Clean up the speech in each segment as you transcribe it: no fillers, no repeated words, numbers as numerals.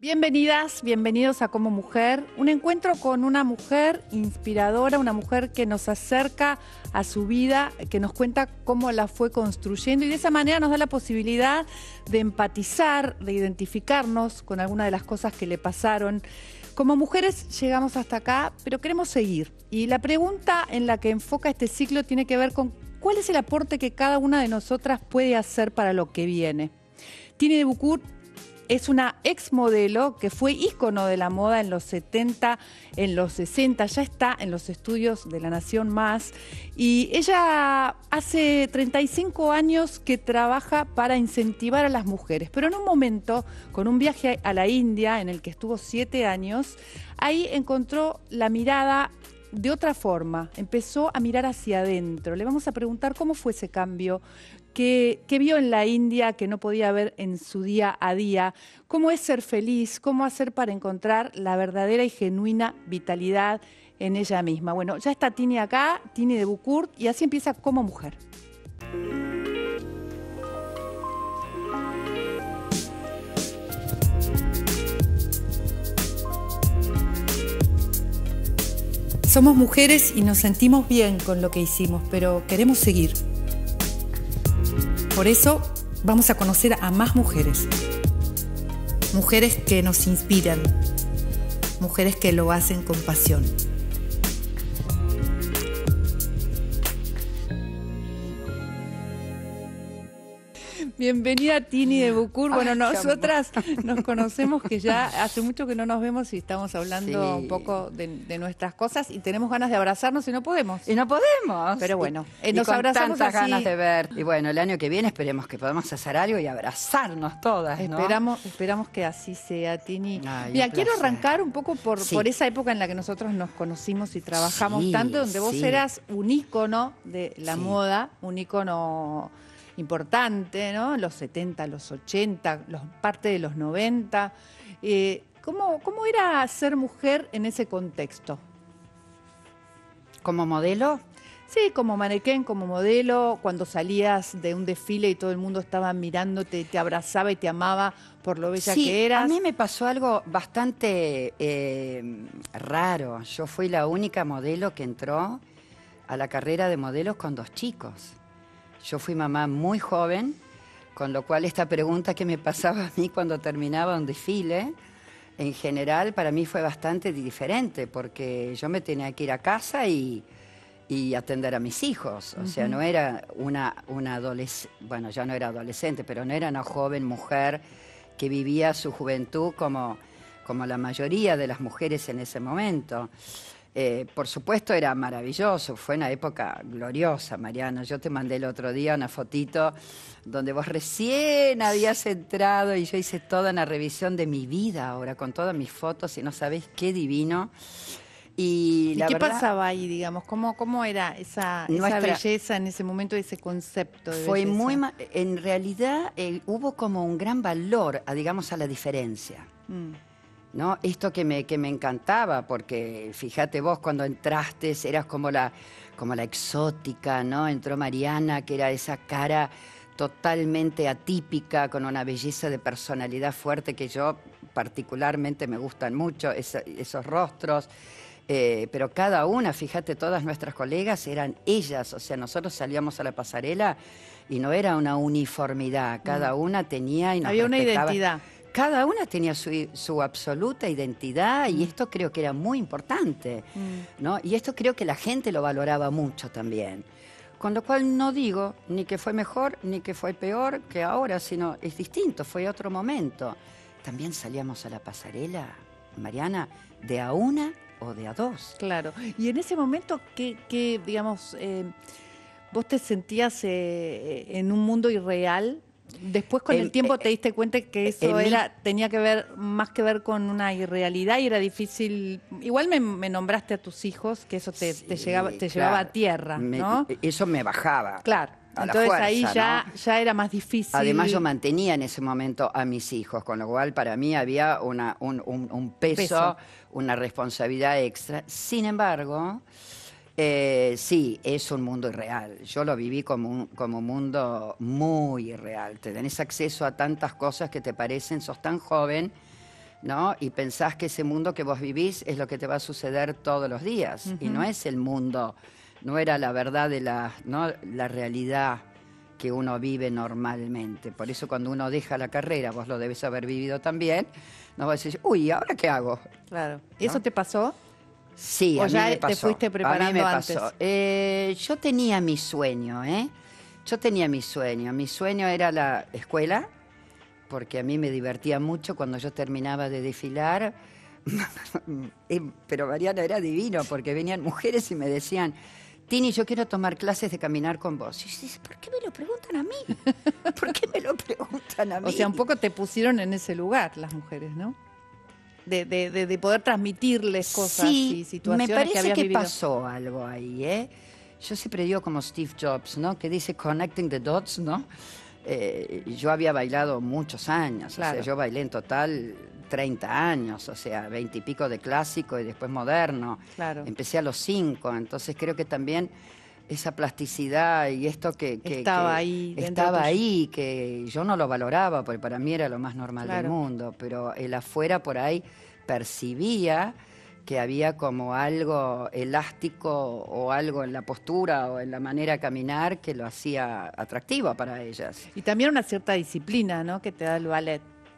Bienvenidas, bienvenidos a Como Mujer, un encuentro con una mujer inspiradora, una mujer que nos acerca a su vida, que nos cuenta cómo la fue construyendo y de esa manera nos da la posibilidad de empatizar, de identificarnos con alguna de las cosas que le pasaron. Como mujeres llegamos hasta acá, pero queremos seguir. Y la pregunta en la que enfoca este ciclo tiene que ver con cuál es el aporte que cada una de nosotras puede hacer para lo que viene. Tini de Bucur es una exmodelo que fue ícono de la moda en los 70, en los 60, ya está en los estudios de La Nación Más. Y ella hace 35 años que trabaja para incentivar a las mujeres. Pero en un momento, con un viaje a la India, en el que estuvo 7 años, ahí encontró la mirada de otra forma, empezó a mirar hacia adentro. Le vamos a preguntar cómo fue ese cambio, qué vio en la India que no podía ver en su día a día, cómo es ser feliz, cómo hacer para encontrar la verdadera y genuina vitalidad en ella misma. Bueno, ya está Tini acá, Tini de Bucur, y así empieza Como Mujer. Somos mujeres y nos sentimos bien con lo que hicimos, pero queremos seguir. Por eso vamos a conocer a más mujeres. Mujeres que nos inspiran. Mujeres que lo hacen con pasión. Bienvenida Tini de Bucur. Bueno, nosotras nos conocemos que ya hace mucho que no nos vemos y estamos hablando un poco de nuestras cosas y tenemos ganas de abrazarnos y no podemos. Y no podemos. Pero bueno, nos abrazamos con tantas ganas de ver. Y bueno, el año que viene esperemos que podamos hacer algo y abrazarnos todas, ¿no? Esperamos que así sea, Tini. Mira, quiero arrancar un poco por esa época en la que nosotros nos conocimos y trabajamos tanto, donde vos eras un ícono de la moda, un ícono importante, ¿no? Los 70, los 80, parte de los 90. ¿Cómo era ser mujer en ese contexto? ¿Como modelo? Sí, como manequén, como modelo, cuando salías de un desfile y todo el mundo estaba mirándote, te abrazaba y te amaba por lo bella que eras. A mí me pasó algo bastante raro. Yo fui la única modelo que entró a la carrera de modelos con 2 chicos. Yo fui mamá muy joven, con lo cual esta pregunta que me pasaba a mí cuando terminaba un desfile, en general para mí fue bastante diferente, porque yo me tenía que ir a casa y atender a mis hijos. O sea, no era una adolescente, bueno, ya no era adolescente, pero no era una joven mujer que vivía su juventud como la mayoría de las mujeres en ese momento. Por supuesto era maravilloso, fue una época gloriosa, Mariana. Yo te mandé el otro día una fotito donde vos recién habías entrado y yo hice toda una revisión de mi vida ahora, con todas mis fotos y no sabés qué divino. ¿Y qué pasaba ahí, digamos? ¿Cómo era esa belleza en ese momento, ese concepto de fue belleza? En realidad hubo como un gran valor, digamos, a la diferencia. ¿No? Esto que me encantaba, porque fíjate vos, cuando entraste eras como la exótica, ¿no? Entró Mariana, que era esa cara totalmente atípica, con una belleza de personalidad fuerte que yo particularmente me gustan mucho, esos rostros. Pero cada una, fíjate, todas nuestras colegas eran ellas, o sea, nosotros salíamos a la pasarela y no era una uniformidad, cada una tenía y nos había una identidad. Cada una tenía su absoluta identidad y esto creo que era muy importante, ¿no? Y esto creo que la gente lo valoraba mucho también. Con lo cual no digo ni que fue mejor ni que fue peor que ahora, sino es distinto, fue otro momento. También salíamos a la pasarela, Mariana, de a una o de a 2. Claro. Y en ese momento, ¿qué digamos, vos te sentías en un mundo irreal? Después con el tiempo te diste cuenta que eso tenía que ver más que ver con una irrealidad y era difícil. Igual me nombraste a tus hijos, que eso te llevaba a tierra, ¿no? Eso me bajaba. Claro. Entonces fuerza, ahí ya era más difícil. Además yo mantenía en ese momento a mis hijos, con lo cual para mí había un peso, una responsabilidad extra. Sin embargo, sí, es un mundo irreal. Yo lo viví como un mundo muy irreal. Te tenés acceso a tantas cosas que te parecen, sos tan joven, ¿no? Y pensás que ese mundo que vos vivís es lo que te va a suceder todos los días. Y no es el mundo, no era la verdad de ¿no? La realidad que uno vive normalmente. Por eso cuando uno deja la carrera, vos lo debes haber vivido también, no vas a decir, uy, ¿ahora qué hago? Claro. ¿No? ¿Eso te pasó? Sí, ¿O a mí ya me pasó. te fuiste preparando a mí me antes? pasó. Yo tenía mi sueño, ¿eh? Yo tenía mi sueño. Mi sueño era la escuela, porque a mí me divertía mucho cuando yo terminaba de desfilar. Pero Mariana, era divino, porque venían mujeres y me decían, Tini, yo quiero tomar clases de caminar con vos. Y yo decía, ¿por qué me lo preguntan a mí? ¿Por qué me lo preguntan a mí? O sea, un poco te pusieron en ese lugar las mujeres, ¿no? De poder transmitirles cosas y situaciones me parece que habías vivido. pasó algo ahí, ¿eh? Yo siempre digo como Steve Jobs, ¿no? Que dice connecting the dots, ¿no? Yo había bailado muchos años, Claro. o sea, yo bailé en total 30 años, o sea, 20 y pico de clásico y después moderno. Claro. Empecé a los 5, entonces creo que también esa plasticidad y esto Estaba ahí dentro estaba tuyo. ahí, que yo no lo valoraba, porque para mí era lo más normal Claro. del mundo, pero el afuera por ahí percibía que había como algo elástico o algo en la postura o en la manera de caminar que lo hacía atractivo para ellas. Y también una cierta disciplina, ¿no? Que te da el ballet.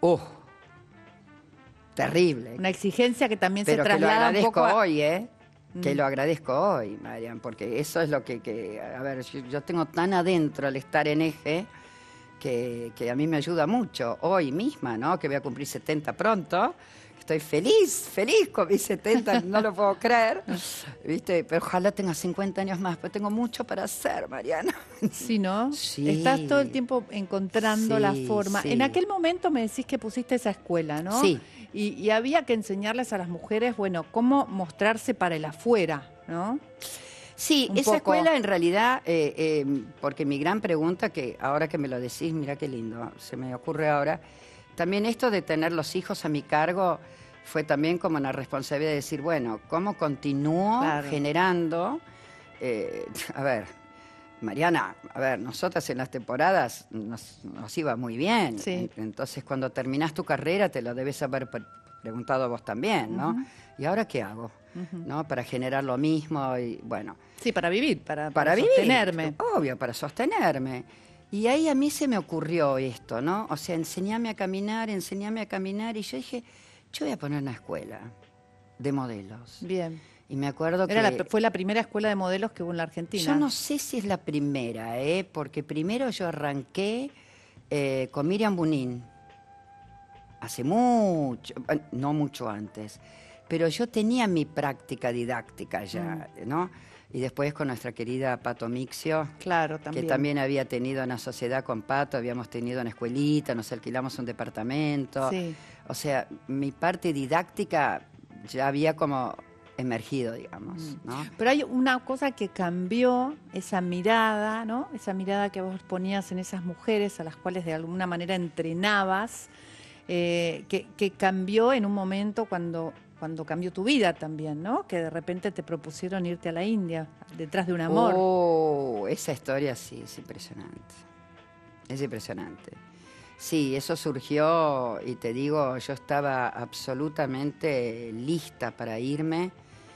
Terrible. Una exigencia que también Pero se que lo traslada un agradezco poco a... hoy, ¿eh? Que lo agradezco hoy, Marian, porque eso es lo a ver, yo tengo tan adentro el estar en eje que a mí me ayuda mucho. Hoy misma, ¿no? Que voy a cumplir 70 pronto. Estoy feliz con mis 70, no lo puedo creer, ¿viste? Pero ojalá tenga 50 años más, pero tengo mucho para hacer, Mariana. Sí, ¿no? Sí. Estás todo el tiempo encontrando Sí, la forma. sí. En aquel momento me decís que pusiste esa escuela, ¿no? Sí. Y había que enseñarles a las mujeres, bueno, cómo mostrarse para el afuera, ¿no? Sí, Un esa poco. escuela en realidad, porque mi gran pregunta, que ahora que me lo decís, mira qué lindo, se me ocurre ahora, también esto de tener los hijos a mi cargo fue también como una responsabilidad de decir, bueno, ¿cómo continúo Claro. generando? A ver, Mariana, a ver, nosotras en las temporadas nos iba muy bien. Sí. Entonces, cuando terminás tu carrera, te lo debes haber preguntado vos también, ¿no? ¿Y ahora qué hago? ¿No? Para generar lo mismo y bueno. Sí, para vivir, para Vivir, sostenerme. obvio, para sostenerme. Y ahí a mí se me ocurrió esto, ¿no? O sea, enseñame a caminar, y yo dije, yo voy a poner una escuela de modelos. Bien. Y me acuerdo que... Fue la primera escuela de modelos que hubo en la Argentina. Yo no sé si es la primera, porque primero yo arranqué con Miriam Bunin, hace mucho, no mucho antes, pero yo tenía mi práctica didáctica ya, ¿no? Y después con nuestra querida Pato Mixio, Claro, también. que también había tenido una sociedad con Pato, habíamos tenido una escuelita, nos alquilamos un departamento. Sí. O sea, mi parte didáctica ya había como emergido, digamos, ¿no? Pero hay una cosa que cambió, esa mirada, ¿no? Esa mirada que vos ponías en esas mujeres a las cuales de alguna manera entrenabas, que cambió en un momento cuando cambió tu vida también, ¿no? Que de repente te propusieron irte a la India detrás de un amor. Oh, esa historia sí, es impresionante. Es impresionante. Sí, eso surgió y te digo, yo estaba absolutamente lista para irme.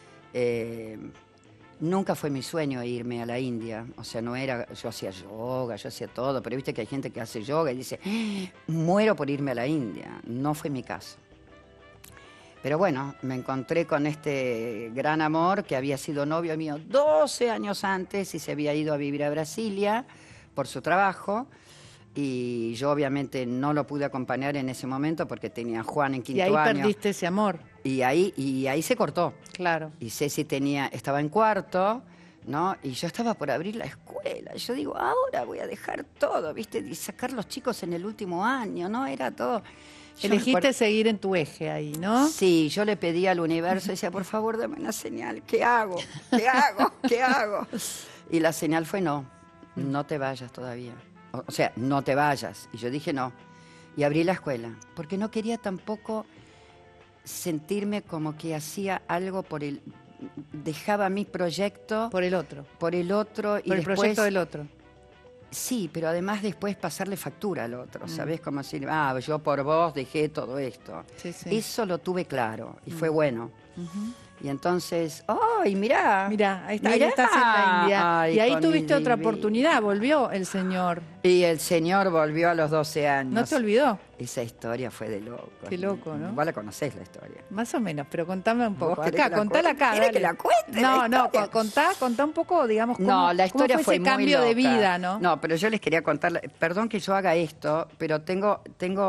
Nunca fue mi sueño irme a la India, o sea, no era, yo hacía yoga, yo hacía todo, pero viste que hay gente que hace yoga y dice, muero por irme a la India. No fue mi caso. Pero bueno, me encontré con este gran amor que había sido novio mío 12 años antes y se había ido a vivir a Brasilia por su trabajo. Y yo obviamente no lo pude acompañar en ese momento porque tenía a Juan en quinto Y ahí año. perdiste ese amor. Y ahí se cortó. Claro. Y Ceci estaba en cuarto, ¿no? Y yo estaba por abrir la escuela. Yo digo, ahora voy a dejar todo, ¿viste? Y sacar los chicos en el último año, ¿no? Era todo. Elegiste seguir en tu eje ahí, ¿no? Sí, yo le pedí al universo, decía, por favor, dame una señal. ¿Qué hago? ¿Qué hago? ¿Qué hago? Y la señal fue no te vayas todavía. O sea, no te vayas. Y yo dije no. Y abrí la escuela, porque no quería tampoco sentirme como que hacía algo dejaba mi proyecto Por el otro. por el otro y Por el después proyecto del otro. Sí, pero además después pasarle factura al otro, Mm. ¿sabés? Como decir, yo por vos dejé todo esto. Sí, sí. Eso lo tuve claro y fue bueno. Ujú. Y entonces, ¡ay, mirá! Mirá, ahí Mirá. estás en la India. Ay, Y ahí con tuviste mi otra divino. oportunidad, volvió el señor. Y el señor volvió a los 12 ¿No años. te olvidó? Esa historia fue de loco. Qué loco, ¿no? Vos la conocés la historia. Más o menos, pero contame un ¿Vos poco. querés Acá, que la contala cuente? acá, ¿Querés dale. que la cuente No, la no, historia? contá un poco, digamos, cómo, No, la historia cómo fue ese muy cambio de loca. vida, ¿no? No, pero yo les quería contar, perdón que yo haga esto, pero tengo,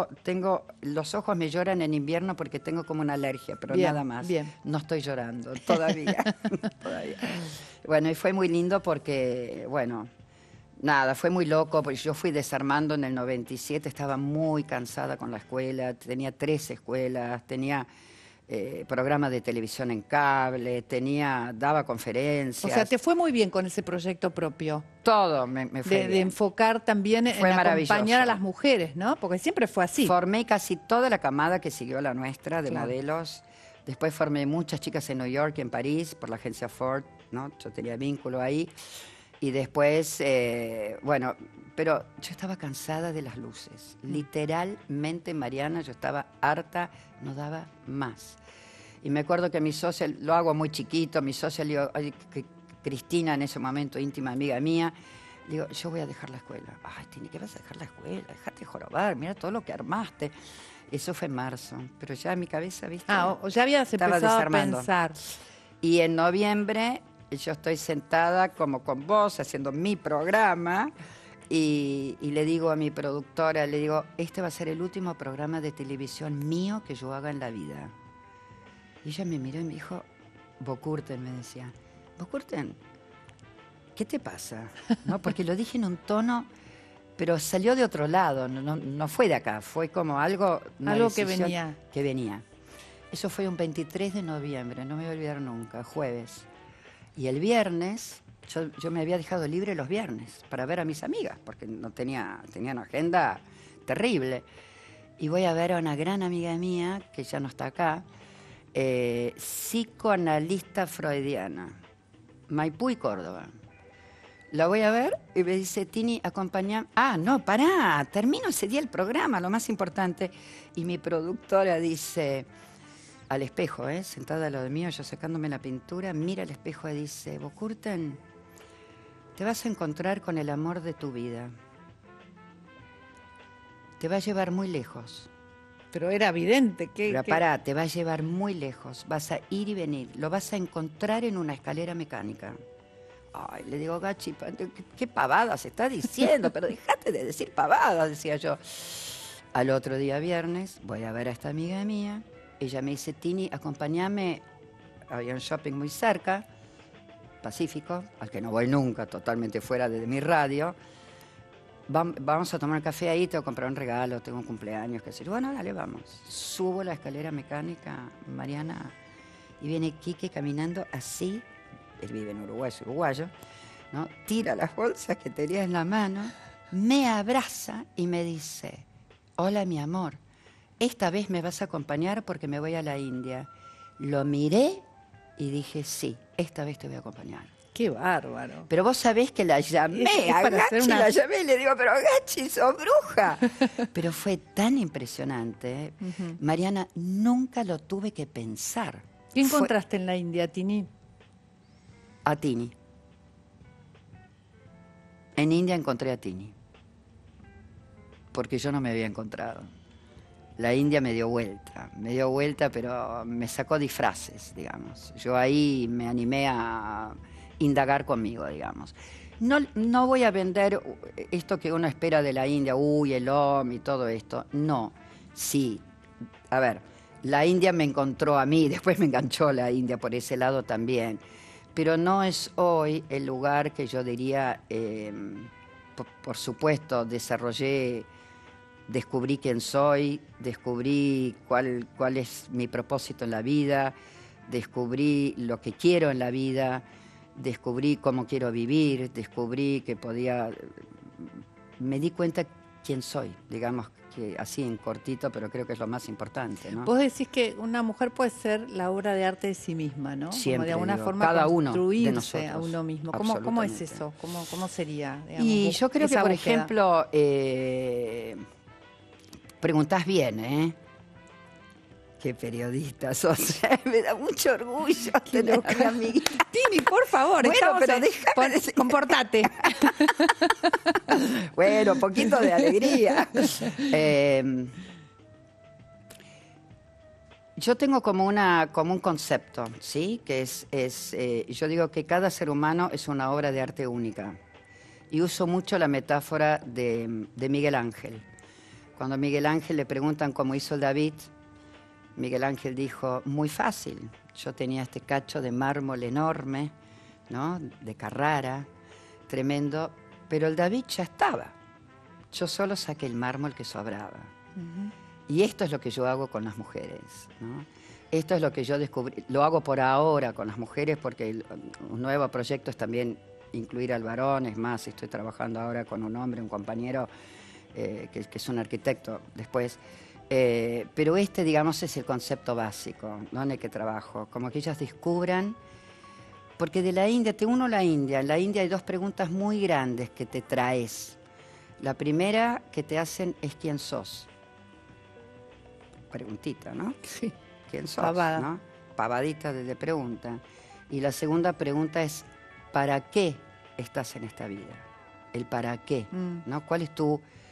los ojos me lloran en invierno porque tengo como una alergia, pero Bien, nada más. bien. No estoy llorando, todavía. Todavía. Bueno, y fue muy lindo porque, bueno, nada, fue muy loco, porque yo fui desarmando en el 97, estaba muy cansada con la escuela, tenía 3 escuelas, tenía programas de televisión en cable, daba conferencias. O sea, te fue muy bien con ese proyecto propio. Todo me fue De bien. enfocar también en Fue maravilloso. acompañar a las mujeres, ¿no? Porque siempre fue así. Formé casi toda la camada que siguió la nuestra de Claro. modelos. Después formé muchas chicas en New York y en París por la agencia Ford, ¿no? Yo tenía vínculo ahí. Y después, bueno, pero yo estaba cansada de las luces. Literalmente, Mariana, yo estaba harta, no daba más. Y me acuerdo que mi socia, lo hago muy chiquito, mi socia, le digo, Cristina, en ese momento íntima amiga mía, le digo, yo voy a dejar la escuela. Ay, Tini, ¿qué vas a dejar la escuela? Dejate jorobar, mira todo lo que armaste. Eso fue en marzo, pero ya en mi cabeza, ¿viste? O ya habías Estaba empezado desarmando. a pensar. Y en noviembre yo estoy sentada como con vos, haciendo mi programa, y le digo a mi productora, le digo, este va a ser el último programa de televisión mío que yo haga en la vida. Y ella me miró y me dijo, Bokurten, me decía, Bokurten, ¿qué te pasa? ¿No? Porque lo dije en un tono, pero salió de otro lado, no fue de acá, fue como algo... una Algo que decisión venía. Que venía. Eso fue un 23 de noviembre, no me voy a olvidar nunca, jueves. Y el viernes, yo me había dejado libre los viernes para ver a mis amigas, porque no tenía una agenda terrible. Y voy a ver a una gran amiga mía, que ya no está acá, psicoanalista freudiana, Maipú y Córdoba. La voy a ver y me dice, Tini, acompañame. Ah, no, pará, termino ese día el programa, lo más importante. Y mi productora dice, al espejo, sentada a lo de mío, yo sacándome la pintura, mira al espejo y dice, Bokurten, te vas a encontrar con el amor de tu vida. Te va a llevar muy lejos. Pero era evidente que... Pero pará, te va a llevar muy lejos. Vas a ir y venir. Lo vas a encontrar en una escalera mecánica. Ay, le digo, Gachi, ¿qué pavadas está diciendo? Pero dejate de decir pavadas, decía yo. Al otro día, viernes, voy a ver a esta amiga mía. Ella me dice, Tini, acompáñame. Había un shopping muy cerca, Pacífico, al que no voy nunca, totalmente fuera de mi radio. Vamos a tomar café ahí, te voy a comprar un regalo, tengo un cumpleaños, qué sé yo. Bueno, dale, vamos. Subo la escalera mecánica, Mariana, y viene Quique caminando así, él vive en Uruguay, es uruguayo, ¿no? Tira las bolsas que tenía en la mano, me abraza y me dice, hola mi amor, esta vez me vas a acompañar porque me voy a la India. Lo miré y dije, sí, esta vez te voy a acompañar. Qué bárbaro. Pero vos sabés que la llamé, Es a para hacer Gachi una- la llamé y le digo, pero Gachi, sos bruja. Pero fue tan impresionante. Ujú. Mariana, nunca lo tuve que pensar. ¿Qué Fue encontraste en la India, Tini? a Tini. En India encontré a Tini. Porque yo no me había encontrado. La India me dio vuelta, pero me sacó disfraces, digamos. Yo ahí me animé a indagar conmigo, digamos. No voy a vender esto que uno espera de la India, el OM y todo esto. No, sí. A ver, la India me encontró a mí, después me enganchó la India por ese lado también. Pero no es hoy el lugar que yo diría, por supuesto, descubrí quién soy, descubrí cuál es mi propósito en la vida, descubrí lo que quiero en la vida, descubrí cómo quiero vivir, descubrí que me di cuenta quién soy, digamos que así en cortito, pero creo que es lo más importante, ¿no? Vos decís que una mujer puede ser la obra de arte de sí misma, ¿no? Como Siempre de alguna digo, forma cada uno de construirse nosotros, a uno mismo. ¿Cómo es absolutamente. eso? ¿Cómo sería? Digamos, Y yo creo que, esa por búsqueda? ejemplo, preguntás bien, ¿eh? Qué periodista sos. Me da mucho orgullo tener a mi amiguita. Tini, por favor, Bueno, estamos pero en- déjame decir. comportate. Bueno, un poquito de alegría. Yo tengo como un concepto, ¿sí? Que yo digo que cada ser humano es una obra de arte única. Y uso mucho la metáfora de Miguel Ángel. Cuando a Miguel Ángel le preguntan cómo hizo el David, Miguel Ángel dijo, muy fácil. Yo tenía este cacho de mármol enorme, ¿no? De Carrara, tremendo, pero el David ya estaba. Yo solo saqué el mármol que sobraba. Y esto es lo que yo hago con las mujeres, ¿no? Esto es lo que yo descubrí. Lo hago por ahora con las mujeres porque un nuevo proyecto es también incluir al varón. Es más, estoy trabajando ahora con un hombre, un compañero que es un arquitecto después. Pero digamos, es el concepto básico, ¿no? En el que trabajo. Como que ellas descubran. Porque de la India, te uno a la India. En la India hay dos preguntas muy grandes que te traes. La primera que te hacen es ¿quién sos? Preguntita, ¿no? Sí. ¿Quién sos? Pavada. ¿No? Pavadita de pregunta. Y la segunda pregunta es ¿para qué estás en esta vida? El para qué, ¿no? ¿Cuál es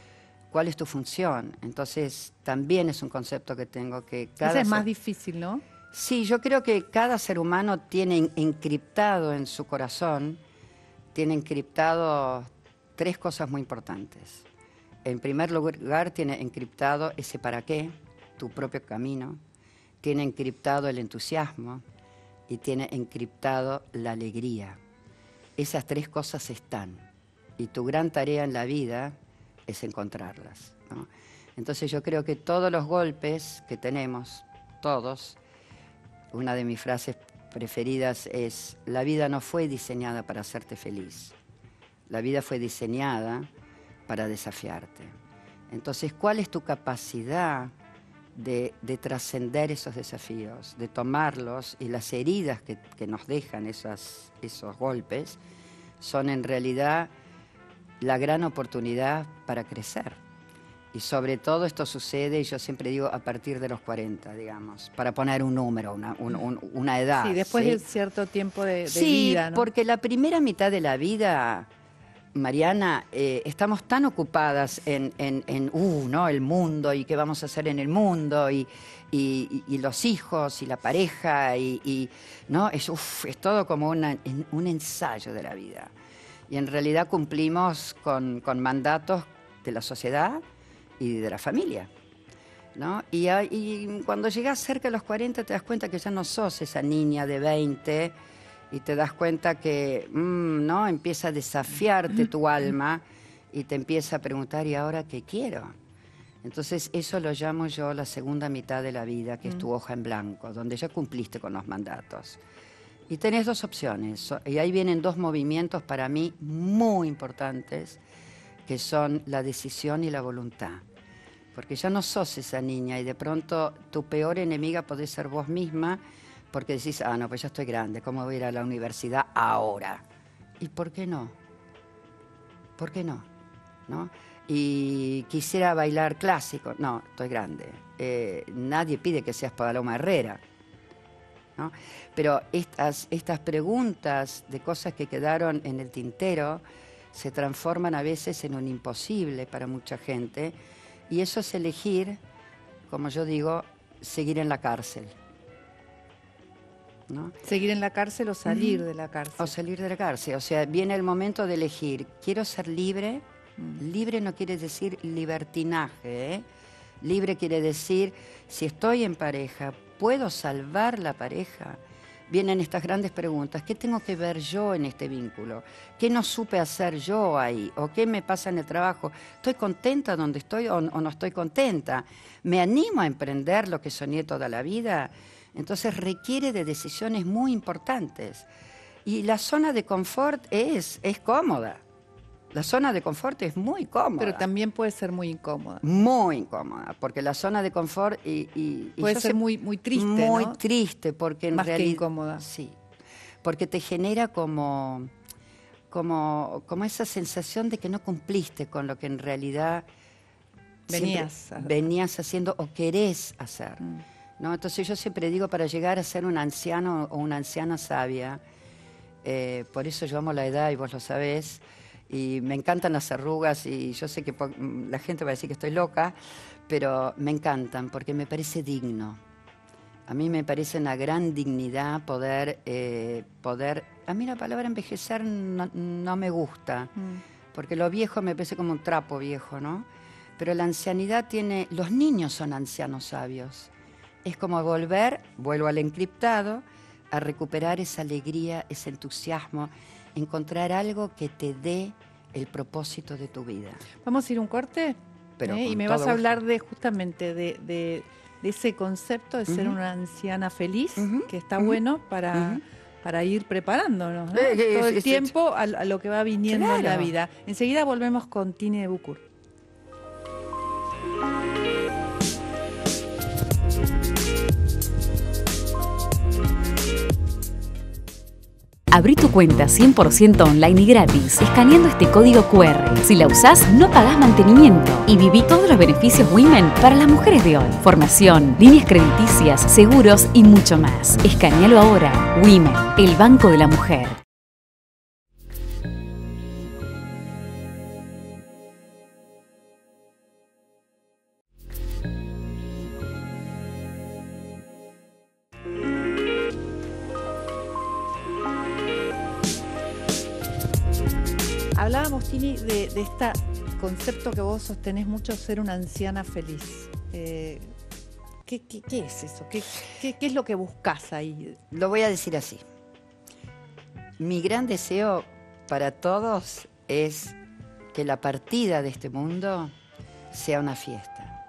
tu función? Entonces, también es un concepto que tengo que Ese es más difícil, ¿no? Sí, yo creo que cada ser humano tiene encriptado en su corazón, tiene encriptado tres cosas muy importantes. En primer lugar, tiene encriptado ese para qué, tu propio camino, tiene encriptado el entusiasmo y tiene encriptado la alegría. Esas tres cosas están y tu gran tarea en la vida es encontrarlas, ¿no? Entonces yo creo que todos los golpes que tenemos, todos, una de mis frases preferidas es, la vida no fue diseñada para hacerte feliz, la vida fue diseñada para desafiarte. Entonces, ¿cuál es tu capacidad de trascender esos desafíos, de tomarlos? Y las heridas que nos dejan esos golpes son en realidad la gran oportunidad para crecer. Y sobre todo esto sucede, y yo siempre digo, a partir de los 40, digamos, para poner un número, una edad. Sí, después ¿sí? de cierto tiempo de Sí, vida, ¿no? porque la primera mitad de la vida, Mariana, estamos tan ocupadas ¿no? El mundo y qué vamos a hacer en el mundo y los hijos y la pareja ¿no? Es todo como un ensayo de la vida. Y en realidad cumplimos con mandatos de la sociedad y de la familia, ¿no? Y cuando llegas cerca de los 40 te das cuenta que ya no sos esa niña de 20 y te das cuenta que ¿no? Empieza a desafiarte tu alma y te empieza a preguntar, ¿y ahora qué quiero? Entonces eso lo llamo yo la segunda mitad de la vida, que es tu hoja en blanco, donde ya cumpliste con los mandatos. Y tenés dos opciones, y ahí vienen dos movimientos para mí muy importantes, que son la decisión y la voluntad. Porque ya no sos esa niña y de pronto tu peor enemiga podés ser vos misma, porque decís, no, pues ya estoy grande, ¿cómo voy a ir a la universidad ahora? ¿Y por qué no? ¿Por qué no? ¿No? Y quisiera bailar clásico. No, estoy grande. Nadie pide que seas Paloma Herrera, ¿no? Pero estas preguntas de cosas que quedaron en el tintero se transforman a veces en un imposible para mucha gente. Y eso es elegir, como yo digo, seguir en la cárcel, ¿no? Seguir en la cárcel o salir de la cárcel. O salir de la cárcel. O sea, viene el momento de elegir. ¿Quiero ser libre? Libre no quiere decir libertinaje, ¿eh? Libre quiere decir, si estoy en pareja, ¿puedo salvar la pareja? Vienen estas grandes preguntas. ¿Qué tengo que ver yo en este vínculo? ¿Qué no supe hacer yo ahí? ¿O qué me pasa en el trabajo? ¿Estoy contenta donde estoy o no estoy contenta? ¿Me animo a emprender lo que soñé toda la vida? Entonces requiere de decisiones muy importantes. Y la zona de confort es cómoda. La zona de confort es muy cómoda. Pero también puede ser muy incómoda. Muy incómoda, porque la zona de confort y puede yo ser sé, muy triste, muy ¿no? triste, porque en Más que realidad incómoda. sí, porque te genera como esa sensación de que no cumpliste con lo que en realidad venías haciendo o querés hacer. ¿No? Entonces yo siempre digo, para llegar a ser un anciano o una anciana sabia, por eso yo amo la edad y vos lo sabés, y me encantan las arrugas y yo sé que la gente va a decir que estoy loca, pero me encantan porque me parece digno. A mí me parece una gran dignidad poder... A mí la palabra envejecer no me gusta, porque lo viejo me parece como un trapo viejo, ¿no? Pero la ancianidad tiene... Los niños son ancianos sabios. Es como vuelvo al encriptado, a recuperar esa alegría, ese entusiasmo, encontrar algo que te dé el propósito de tu vida. Vamos a ir a un corte, y me vas a hablar justamente de ese concepto de ser una anciana feliz, que está bueno para ir preparándonos, ¿no? Todo el tiempo a lo que va viniendo en la vida. Enseguida volvemos con Tini de Bucur. Abrí tu cuenta 100% online y gratis escaneando este código QR. Si la usás, no pagás mantenimiento y viví todos los beneficios Women para las mujeres de hoy. Formación, líneas crediticias, seguros y mucho más. Escanealo ahora. Women, el banco de la mujer. Hablábamos, Tini, de este concepto que vos sostenés mucho, ser una anciana feliz. ¿Qué es eso? ¿Qué es lo que buscás ahí? Lo voy a decir así. Mi gran deseo para todos es que la partida de este mundo sea una fiesta.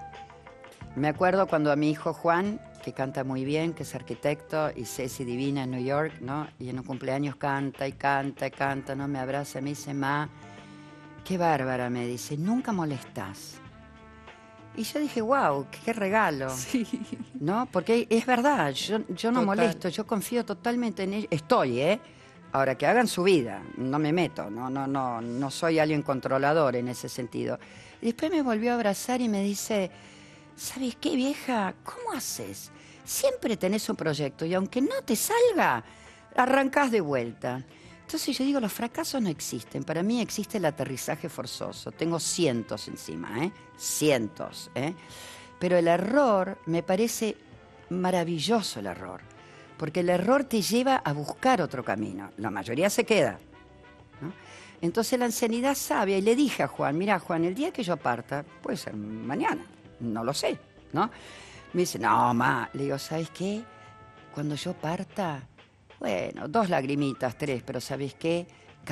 Me acuerdo cuando a mi hijo Juan, que canta muy bien, que es arquitecto, y Ceci Divina en New York, ¿no? Y en un cumpleaños canta y canta y canta, ¿no? Me abraza, me dice, ma, qué bárbara, me dice, nunca molestás. Y yo dije, wow, qué regalo. Sí. ¿No? Porque es verdad, yo no molesto, yo confío totalmente en ellos. Estoy, Ahora, que hagan su vida, no me meto, no soy alguien controlador en ese sentido. Y después me volvió a abrazar y me dice, ¿sabes qué, vieja? ¿Cómo haces? Siempre tenés un proyecto y aunque no te salga, arrancás de vuelta. Entonces yo digo, los fracasos no existen. Para mí existe el aterrizaje forzoso. Tengo cientos encima, cientos. Pero el error, me parece maravilloso el error. Porque el error te lleva a buscar otro camino. La mayoría se queda, ¿no? Entonces la ancianidad sabia, y le dije a Juan, mira Juan, el día que yo parta, puede ser mañana, no lo sé, ¿no? Me dice, no, ma, le digo, ¿sabes qué? Cuando yo parta, bueno, 2 lagrimitas, 3, pero ¿sabes qué?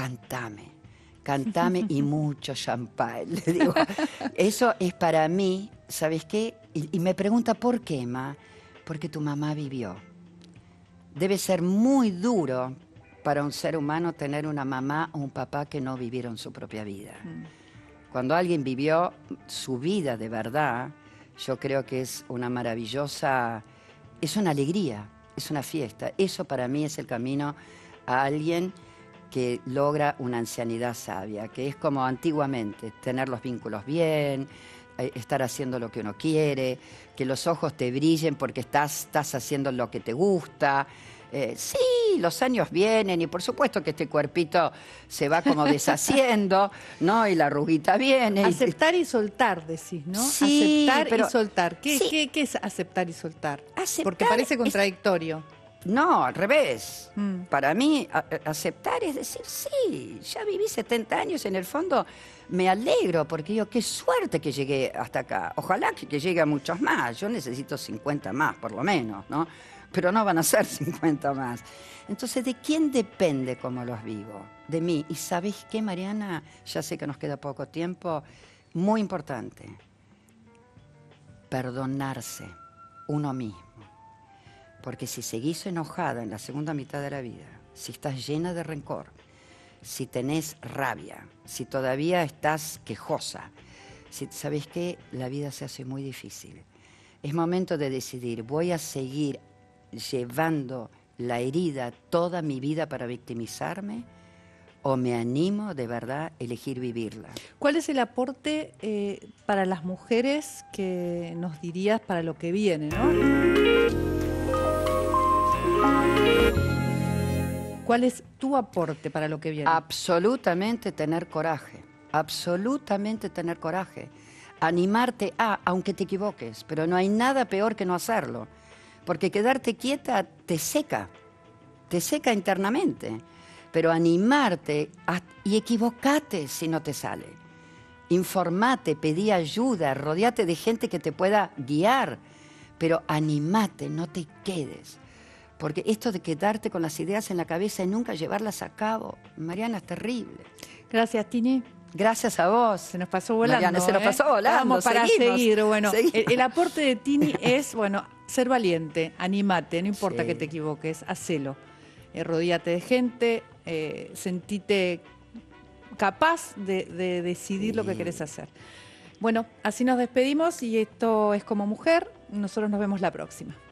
Cantame y mucho champán. Le digo, eso es para mí, ¿sabes qué? Y me pregunta, ¿por qué, ma? Porque tu mamá vivió. Debe ser muy duro para un ser humano tener una mamá o un papá que no vivieron su propia vida. Cuando alguien vivió su vida de verdad, yo creo que es una maravillosa, es una alegría, es una fiesta. Eso para mí es el camino a alguien que logra una ancianidad sabia, que es como antiguamente, tener los vínculos bien, estar haciendo lo que uno quiere, que los ojos te brillen porque estás haciendo lo que te gusta. Sí, los años vienen y por supuesto que este cuerpito se va como deshaciendo, ¿no? Y la arruguita viene. Aceptar y soltar, decís, ¿no? Sí, aceptar y soltar. ¿Qué es aceptar y soltar? Porque parece contradictorio. No, al revés. Para mí, aceptar es decir, sí, ya viví 70 años, en el fondo me alegro, porque digo, qué suerte que llegué hasta acá. Ojalá que llegue a muchos más. Yo necesito 50 más, por lo menos, ¿no? Pero no van a ser 50 más. Entonces, ¿de quién depende cómo los vivo? De mí. ¿Y sabéis qué, Mariana? Ya sé que nos queda poco tiempo. Muy importante. Perdonarse uno mismo. Porque si seguís enojada en la segunda mitad de la vida, si estás llena de rencor, si tenés rabia, si todavía estás quejosa, si sabes que la vida se hace muy difícil. Es momento de decidir, voy a seguir llevando la herida toda mi vida para victimizarme o me animo de verdad a elegir vivirla. ¿Cuál es el aporte para las mujeres que nos dirías para lo que viene, ¿no? ¿Cuál es tu aporte para lo que viene? Absolutamente tener coraje, absolutamente tener coraje. Animarte aunque te equivoques, pero no hay nada peor que no hacerlo, porque quedarte quieta te seca internamente, pero animarte y equivocate si no te sale. Informate, pedí ayuda, rodeate de gente que te pueda guiar, pero animate, no te quedes. Porque esto de quedarte con las ideas en la cabeza y nunca llevarlas a cabo, Mariana, es terrible. Gracias, Tini. Gracias a vos. Se nos pasó volando. Mariana, se nos pasó volando. Vamos para seguir. Bueno, seguimos. El aporte de Tini es, bueno, ser valiente, animate, no importa que te equivoques, hacelo. Rodíate de gente, sentite capaz de decidir lo que querés hacer. Bueno, así nos despedimos y esto es Como Mujer. Nosotros nos vemos la próxima.